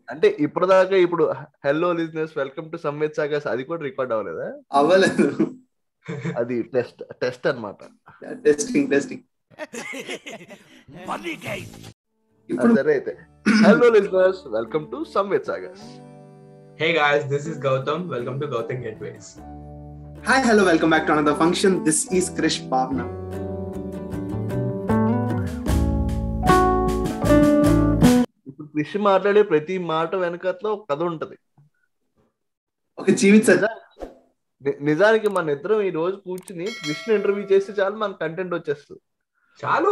అంటే ఇప్పటిదాకా ఇప్పుడు hello listeners welcome to Samved sagas అది కూడా రికార్డ్ అవ్వలేదా? అవ్వలేదు. అది టెస్ట్ అన్నమాట. టెస్టింగ్ సరే అయితే hello listeners welcome to Samved sagas. Hey guys, this is Goutham. Welcome to Goutham Gateways. Hi, hello, welcome back to another function. This is Krish Bavana. ఇప్పుడు కృషి మాట్లాడే ప్రతి మాట వెనకట్లో ఒక కథ ఉంటది, ఒక జీవిత నిజానికి మన ఇద్దరం ఈ రోజు కూర్చుని కృష్ణ ఇంటర్వ్యూ చేస్తే చాలు మన కంటెంట్ వచ్చేస్తుంది చాలు.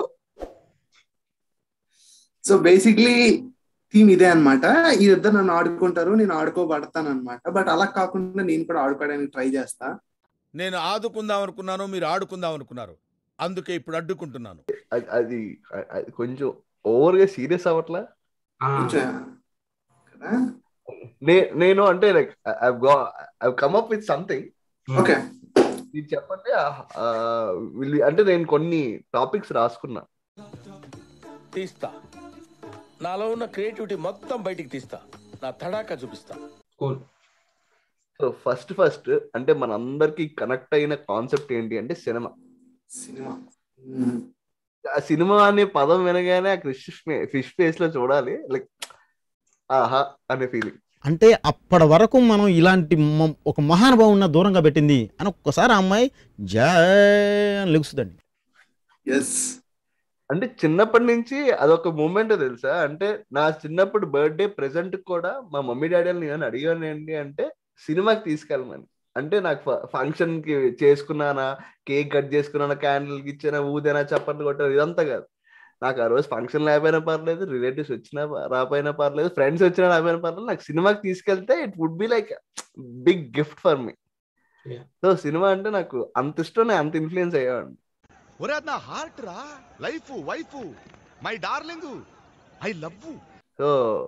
సో బేసిక్లీ థీమ్ ఇదే అనమాట. ఈ ఇద్దరు నన్ను ఆడుకుంటారు, నేను ఆడుకోబడతాను అనమాట. బట్ అలా కాకుండా నేను కూడా ఆడుకోవడానికి ట్రై చేస్తా. నేను ఆదుకుందాం అనుకున్నాను, మీరు ఆడుకుందాం అనుకున్నారు, అందుకే ఇప్పుడు అడ్డుకుంటున్నాను. అది కొంచెం ఓవర్ గా సీరియస్ అవ్వట్లా? నేను అంటే like I come up with something. Okay, మీరు చెప్పండి. అంటే నేను కొన్ని టాపిక్స్ రాసుకున్నా, తీస్తా. నాలో ఉన్న క్రియేటివిటీ మొత్తం బయటికి తీస్తా, నా తడాకా చూపిస్తా. సో ఫస్ట్ అంటే మనందరికి కనెక్ట్ అయిన కాన్సెప్ట్ ఏంటి అంటే సినిమా. ఆ సినిమా అనే పదం వినగానే ఆ ఫిష్ ఫేస్ లో చూడాలి, లైక్ ఆహా అనే ఫీలింగ్. అంటే అప్పటి వరకు మనం ఇలాంటి ఒక మహానుభావున్న దూరంగా పెట్టింది అని ఒక్కసారి ఆ అమ్మాయి జై అని లెగుస్తుందండి. అంటే చిన్నప్పటి నుంచి అదొక మూమెంట్ తెలుసా. అంటే నా చిన్నప్పుడు బర్త్డే ప్రెజెంట్ కూడా మా మమ్మీ డాడీ నేను అడిగాను ఏంటి అంటే సినిమాకి తీసుకెళ్ళమని. అంటే నాకు ఫంక్షన్ కి చేసుకున్నానా, కేక్ కట్ చేసుకున్నానా, క్యాండిల్కి ఇచ్చానా, ఊదేనా, చప్పట్లు కొట్టాను, ఇదంతా కాదు. నాకు ఆ రోజు ఫంక్షన్ లేకపోయినా పర్లేదు, రిలేటివ్స్ వచ్చినా రాపోయినా పర్లేదు, ఫ్రెండ్స్ వచ్చినా రాపోయినా పర్లేదు, నాకు సినిమాకి తీసుకెళ్తే it would be like big gift for me. So సినిమా అంటే నాకు అంత ఇష్టం, నేను అంత ఇన్ఫ్లుయెన్స్ అయ్యాను. నా హార్ట్ రా, life, wife, my darling, I love you. So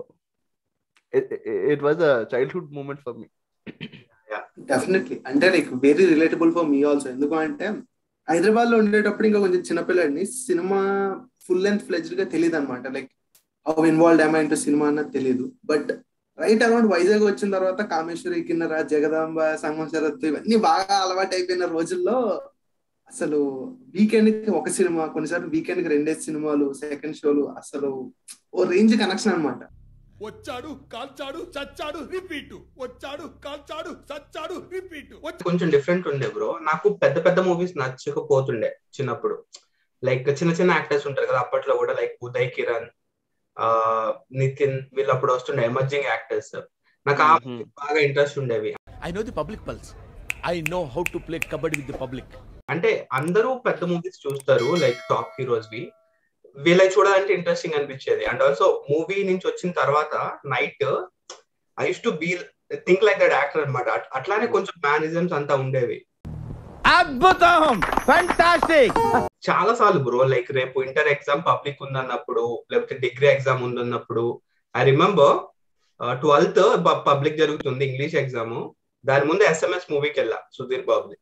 it was a childhood moment for me. Definitely, అంటే like very relatable for me also. ఎందుకు అంటే హైదరాబాద్ లో ఉండేటప్పుడు ఇంకా కొంచెం చిన్నపిల్లని, సినిమా ఫుల్ లెంత్ ఫ్లెడ్జ్డ్ గా తెలియదు అనమాట. లైక్ హౌ ఇన్వాల్వ్డ్ ఏమా ఇంటూ సినిమా అన్నది తెలియదు. బట్ రైట్ అరౌండ్ వైజాగ్ వచ్చిన తర్వాత కామేశ్వరి, కిన్నెర, జగదాంబ, సంగం శరత్ ఇవన్నీ బాగా అలవాటు అయిపోయిన రోజుల్లో అసలు వీకెండ్ కి ఒక సినిమా, కొన్నిసార్లు వీకెండ్ కి 2 సినిమాలు, సెకండ్ షోలు, అసలు ఓ రేంజ్ కనెక్షన్ అనమాట. వచ్చాడు, కాల్చాడు, చచ్చాడు, రిపీట్. వచ్చాడు, కాల్చాడు, చచ్చాడు, రిపీట్. కొంచెం డిఫరెంట్ ఉండే బ్రో. నాకు పెద్ద పెద్ద మూవీస్ నచ్చకపోతుండే చిన్నప్పుడు. లైక్ చిన్న చిన్న యాక్టర్స్ ఉంటారు కదా అప్పట్లో కూడా, లైక్ ఉదయ్ కిరణ్, నితిన్, వీళ్ళు అప్పుడు వస్తుండే ఎమర్జింగ్ యాక్టర్స్. నాకు ఆ బాగా ఇంట్రెస్ట్ ఉండేవి. I know the public pulse, I know how to play kabaddi with the public. అంటే అందరూ పెద్ద మూవీస్ చూస్తారు, లైక్ టాప్ హీరోస్ వి, వీళ్ళకి చూడాలంటే ఇంట్రెస్టింగ్ అనిపించేది. అండ్ ఆల్సో మూవీ నుంచి వచ్చిన తర్వాత night I use to be think like that actor అనమాట. అట్లానే కొంచెం మేనరిజమ్స్ అంతా ఉండేవి. అద్భుతం, ఫెంటాస్టిక్. చాలా సార్లు బ్రో, లైక్ రేపు ఇంటర్ ఎగ్జామ్ పబ్లిక్ ఉందన్నప్పుడు, లేకపోతే డిగ్రీ ఎగ్జామ్ ఉందన్నప్పుడు, ఐ రిమెంబర్ 12th పబ్లిక్ జరుగుతుంది, ఇంగ్లీష్ ఎగ్జామ్. దాని ముందు SMS మూవీకి వెళ్ళా, సుధీర్ బాబుది.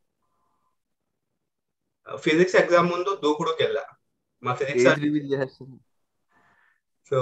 ఫిజిక్స్ ఎగ్జామ్ ముందు దూకుడుకి వెళ్ళా, మా ఫిజిక్స్. సో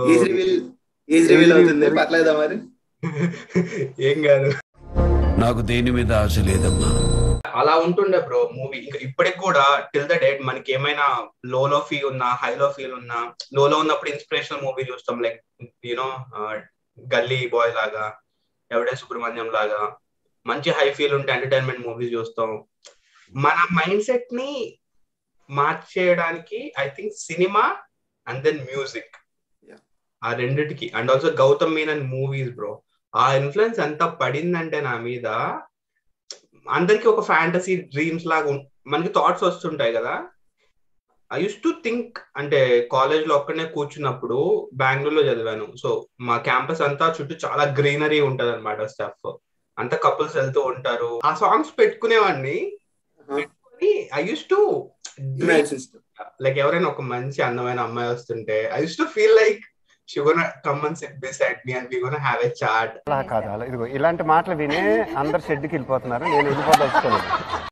ఏం కాదు, నాకు దేని మీద ఆశ లేదమ్మా. అలా ఉంటుండే బ్రో మూవీ. ఇంకా ఇప్పటికి కూడా టిల్ ద డేట్ మనకి ఏమైనా లోలో ఫీల్ ఉన్నా, హైలో ఫీల్ ఉన్నా, లోలో ఉన్నప్పుడు ఇన్స్పిరేషనల్ మూవీ చూస్తాం, లైక్ యూనో గల్లీ బాయ్ లాగా, ఎవడే సుబ్రహ్మణ్యం లాగా. మంచి హై ఫీల్ ఉంటే ఎంటర్టైన్మెంట్ మూవీస్ చూస్తాం. మన మైండ్ సెట్ ని మార్చేయడానికి I think cinema and then music, ఆ రెండిటికి. And also Gautham Menon movies bro, ఆ ఇన్ఫ్లుయెన్స్ ఎంత పడిందంటే నా మీద. అందరికి ఒక ఫ్యాంటసీ డ్రీమ్స్ లాగా మనకి థాట్స్ వస్తుంటాయి కదా. ఐ యూస్ టు థింక్, అంటే కాలేజ్ లో ఒక్కడనే కూర్చున్నప్పుడు, బెంగళూరులో చదివాను. సో మా క్యాంపస్ అంతా చుట్టూ చాలా గ్రీనరీ ఉంటది అనమాట, స్టఫ్ అంతా కపుల్స్ వెళ్తూ ఉంటారు. ఆ సాంగ్స్ పెట్టుకునేవాడిని. ఐ యూస్ టు లైక్ ఎవరైనా ఒక మంచి అందమైన అమ్మాయి వస్తుంటే I use to feel like she gonna come and sit beside me and we gonna have a chat. అలా కాదు, అలా ఇదిగో ఇలాంటి మాటలు వినే అందరు షెడ్కి వెళ్ళిపోతున్నారు, నేను వెళ్ళిపోదలుచుకోలేదు.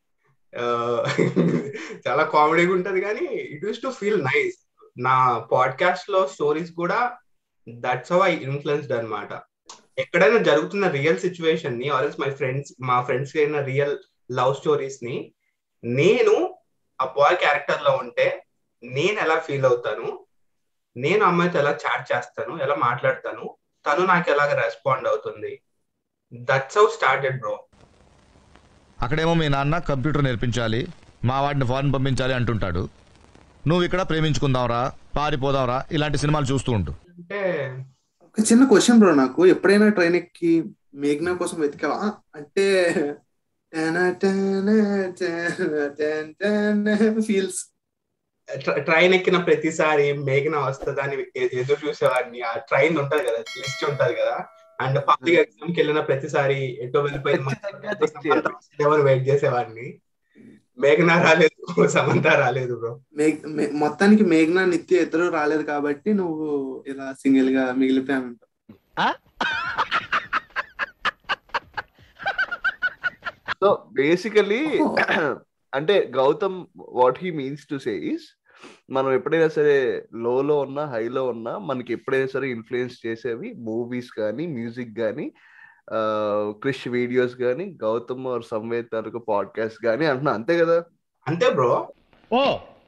చాలా కామెడీగా ఉంటది కానీ it use to feel nice. నా పాడ్కాస్ట్ లో స్టోరీస్ కూడా దట్స్ హౌ ఐ ఇన్ఫ్లుయెన్స్డ్ అన్నమాట. ఎక్కడైనా జరుగుతున్న రియల్ సిచ్యువేషన్ ని ఆర్ మా ఫ్రెండ్స్ అయిన రియల్ లవ్ స్టోరీస్ ని నేను ఆ బాయ్ క్యారెక్టర్ లో ఉంటే నేను ఎలా ఫీల్ అవుతాను, నేను అమ్మాయితో ఎలా చాట్ చేస్తాను, ఎలా మాట్లాడతాను, తను నాకు ఎలాగ రెస్పాండ్ అవుతుంది. That's how started bro. అక్కడేమో మీ నాన్న కంప్యూటర్ నేర్పించాలి, మా వాడిని ఫారెన్ పంపించాలి అంటుంటాడు. నువ్వు ఇక్కడ ప్రేమించుకుందాంరా, పారిపోదాంరా ఇలాంటి సినిమాలు చూస్తూ ఉంటూ. అంటే ఒక చిన్న క్వశ్చన్ బ్రో, నాకు ఎప్పుడైనా ట్రైన్ ఎక్కి మేఘ్నా కోసం వెతికావా? అంటే ఫీల్స్ ట్రైన్ ఎక్కిన ప్రతిసారి మేఘన వస్తుందని ఎదురు చూసేవాడిని. ఆ ట్రైన్ ఉంటది కదా, లిస్ట్ ఉంటది కదా, అండ్ పబ్లిక్ ఎగ్జామ్ కి వెళ్ళిన ప్రతిసారి ఎటో వెళ్ళిపోయింది ఎవరు వెయిట్ చేసేవాడిని. మేఘన రాలేదు, సమంత రాలేదు బ్రో. మొత్తానికి మేఘ్నా నిత్య ఇద్దరు రాలేదు కాబట్టి నువ్వు ఇలా సింగిల్ గా మిగిలిపోయాను. సో బేసికలీ అంటే Gautham what he means to say is, మనం ఎప్పుడైనా సరే లోలో ఉన్నా హైలో ఉన్నా మనకి ఎప్పుడైనా సరే ఇన్ఫ్లుయెన్స్ చేసేవి మూవీస్ కానీ మ్యూజిక్ కానీ క్రిష్ వీడియోస్ కానీ గౌతమ్ ఆర్ సంవేద్ తాలూకు పాడ్కాస్ట్ కానీ అంటున్నా, అంతే కదా? అంతే బ్రో. ఓ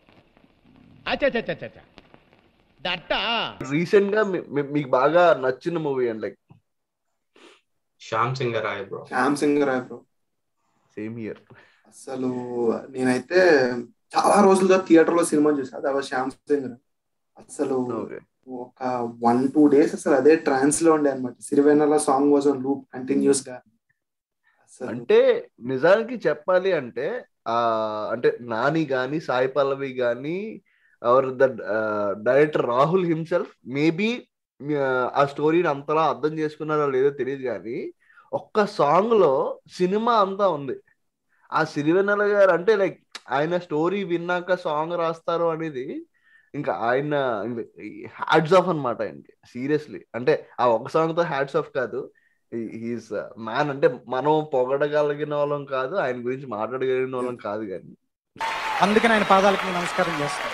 రీసెంట్ గా మీకు బాగా నచ్చిన movie and like Shyam Singharoy bro. Shyam Singharoy bro, same year. అసలు నేనైతే చాలా రోజులుగా థియేటర్ లో సినిమా చూసా, అది శ్యామ్ సింగరాయ్. అసలు ఒక 1-2 days అసలు అదే ట్రాన్స్ లో ఉండే అనమాట. Sirivennela song was on loop continuous గా. అంటే నిజానికి చెప్పాలి అంటే అంటే నాని గాని సాయి పల్లవి గాని or the director Rahul himself maybe ఆ స్టోరీని అంతలా అర్థం చేసుకున్నారో లేదో తెలియదు, కానీ ఒక్క సాంగ్ లో సినిమా అంతా ఉంది. ఆ సిరివెన్నెల గారు అంటే లైక్ ఆయన స్టోరీ విన్నాక సాంగ్ రాస్తారు అనేది ఇంకా ఆయన హ్యాట్స్ ఆఫ్ అనమాట ఆయనకి. సీరియస్లీ అంటే ఆ ఒక సాంగ్ తో హ్యాట్స్ ఆఫ్ కాదు, హీస్ మ్యాన్. అంటే మనం పొగడగలిగిన వాళ్ళం కాదు, ఆయన గురించి మాట్లాడగలిగిన వాళ్ళం కాదు, కానీ అందుకని ఆయన పాదాలకి నమస్కారం చేస్తాను.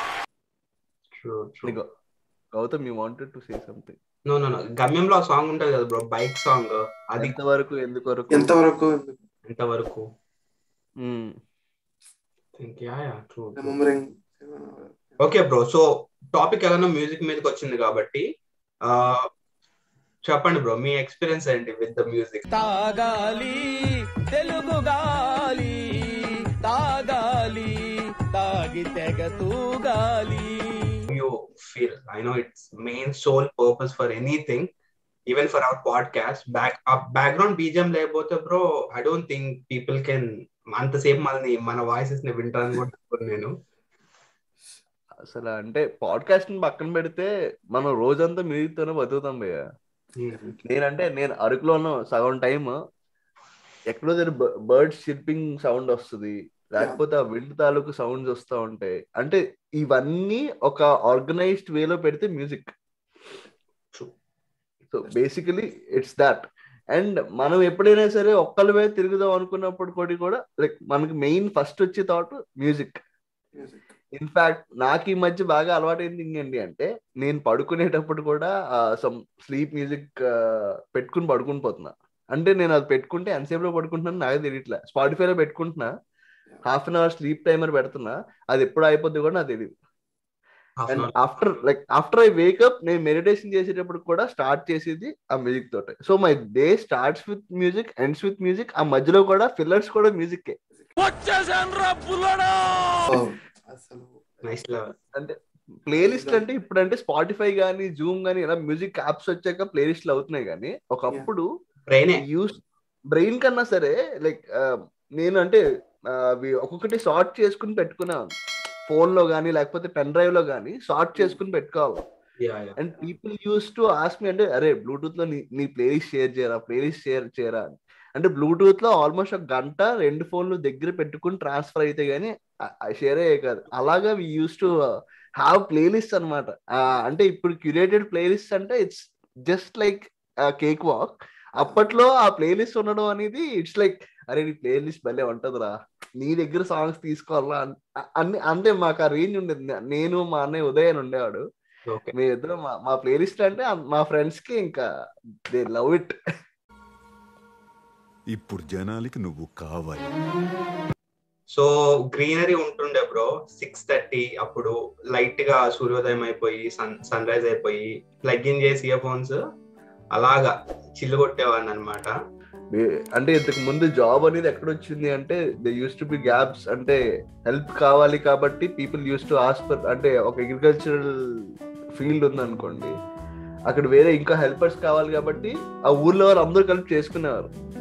Gautham, you wanted to say something? No no no, గమ్యంలో ఆ సాంగ్ ఉంటది కదా బ్రో, బైక్ సాంగ్. అది ఎంతవరకు ఎంతవరకు ఓకే బ్రో. సో టాపిక్ ఎలానో మ్యూజిక్ మీదకి వచ్చింది కాబట్టి చెప్పండి బ్రో, మీ ఎక్స్పీరియన్స్ ఏంటి విత్ ద మ్యూజిక్? తాగాలి తెలుగు గాలి, తాగాలి తాగి తెగ తూగాలి. You feel, I know it's main sole purpose for anything, even for our podcast, background BGM లేకపోతే bro I don't think people can అంతసేపు మన వాయిసెస్ ని వింటారని కూడా నేను అసలు. అంటే పాడ్కాస్ట్ ని పక్కన పెడితే మనం రోజంతా మ్యూజిక్ తోనే బతుకుతాం భయ్య. నేను అరకులోనూ సగం టైమ్ ఎక్కడో బర్డ్స్ చిర్పింగ్ సౌండ్ వస్తుంది, లేకపోతే ఆ విండ్ తాలూకు సౌండ్స్ వస్తూ ఉంటాయి. అంటే ఇవన్నీ ఒక ఆర్గనైజ్డ్ వేలో పెడితే music. So basically it's that. And మనం ఎప్పుడైనా సరే ఒక్కళ్ళవే తిరుగుదాం అనుకున్నప్పుడు కూడా లైక్ మనకి మెయిన్ ఫస్ట్ వచ్చే థాట్ మ్యూజిక్. ఇన్ఫాక్ట్ నాకు ఈ మధ్య బాగా అలవాటైంది ఏంటి అంటే, నేను పడుకునేటప్పుడు కూడా సమ్ స్లీప్ మ్యూజిక్ పెట్టుకుని పడుకుని పోతున్నా. అంటే నేను అది పెట్టుకుంటే ఎంతసేపులో పడుకుంటున్నాను నాకు తెలియట్లే. స్పాటిఫైలో పెట్టుకుంటున్నా, ½ an hour స్లీప్ టైమర్ పెడుతున్నా, అది ఎప్పుడు అయిపోద్ది కూడా నాకు తెలియదు. అండ్ ఆఫ్టర్ ఐ వేకప్ నేను మెడిటేషన్ చేసేటప్పుడు కూడా స్టార్ట్ చేసేది ఆ మ్యూజిక్ తోటే. So my day starts with music, ends with music. ఆ మధ్యలో కూడా ఫిల్లర్స్ కూడా మ్యూజిక్. అంటే ప్లేలిస్ట్ అంటే ఇప్పుడంటే స్పాటిఫై గానీ జూమ్ గానీ ఇలా మ్యూజిక్ యాప్స్ వచ్చాక ప్లేలిస్ట్లు అవుతున్నాయి, కానీ ఒకప్పుడు బ్రెయిన్ కన్నా సరే లైక్ నేను అంటే అవి ఒక్కొక్కటి సార్ట్ చేసుకుని పెట్టుకున్నాను ఫోన్ లో గానీ లేకపోతే పెన్ డ్రైవ్ లో గానీ సార్ట్ చేసుకుని పెట్టుకోవాలి. And people use to ask me అంటే అరే బ్లూటూత్ లో నీ ప్లేలిస్ట్ షేర్ చేయరా అని. అంటే బ్లూటూత్ లో ఆల్మోస్ట్ 1 గంట 2 ఫోన్లు దగ్గర పెట్టుకుని ట్రాన్స్ఫర్ అయితే గానీ షేర్ అయ్యే కాదు. అలాగా we use to have playlist అనమాట. అంటే ఇప్పుడు క్యూరేటెడ్ ప్లేలిస్ట్ అంటే it's just like cake walk. అప్పట్లో ఆ ప్లేలిస్ట్ ఉండడం అనేది ఇట్స్ లైక్ అరే నీ ప్లేలిస్ట్ భలే ఉంటదిరా, నీ దగ్గర సాంగ్స్ తీసుకోవాలా అన్ని. అంటే మాకు ఆ రేంజ్ ఉండేది. నేను మా అన్నయ్య ఉదయ్ ఉండేవాడు, ఓకే. మీ ఇద్దరు మా ప్లేలిస్ట్ అంటే మా ఫ్రెండ్స్ కి ఇంకా దే లవ్ ఇట్. ఇప్పుడు జనాలకి నువ్వు కావాలి. సో గ్రీనరీ ఉంటుండే బ్రో 6:30 అప్పుడు లైట్ గా సూర్యోదయం అయిపోయి సన్ రైజ్ అయిపోయి ప్లగ్ ఇన్ చేసి ఇయర్ ఫోన్స్ అలాగా చిల్లు కొట్టేవాడిని అనమాట. అంటే ఇంతకు ముందు జాబ్ అనేది ఎక్కడ వచ్చింది అంటే they use to be gaps, అంటే హెల్ప్ కావాలి కాబట్టి people use to ask for, అంటే ఒక అగ్రికల్చరల్ ఫీల్డ్ ఉంది అనుకోండి, అక్కడ వేరే ఇంకా హెల్పర్స్ కావాలి కాబట్టి ఆ ఊర్లో వారు అందరూ కలిపి చేసుకునేవారు.